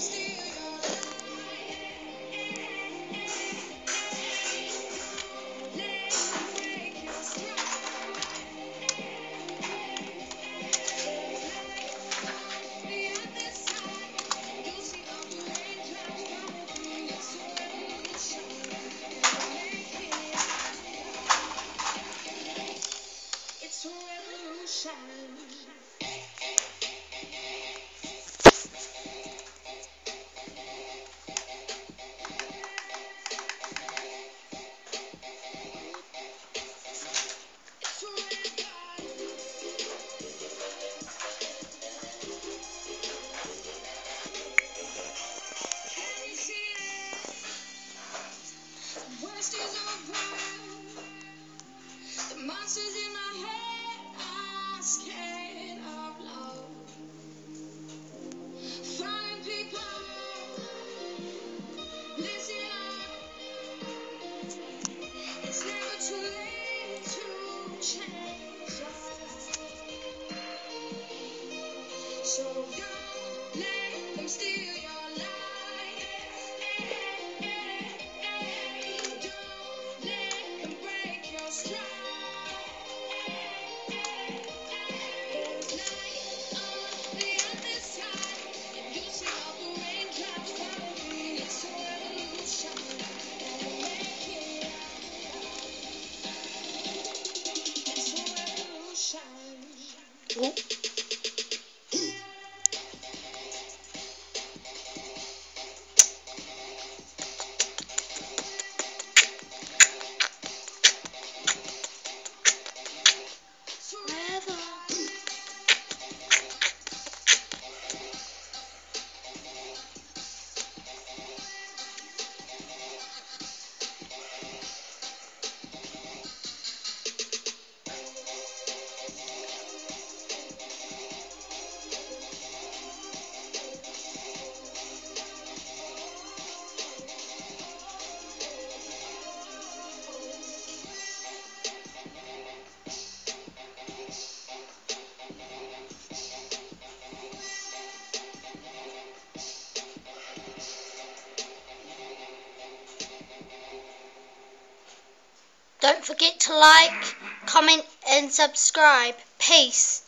It's a revolution. Worst is over. The monsters in my head are scared of love. Falling people, listen up. It's never too late to change us. So don't let them steal your life. Don't let them break your stride. There's light on the other side. If you see all the raindrops falling, it's a revolution. And make it out. It's a revolution. Oh. Don't forget to like, comment and subscribe. Peace.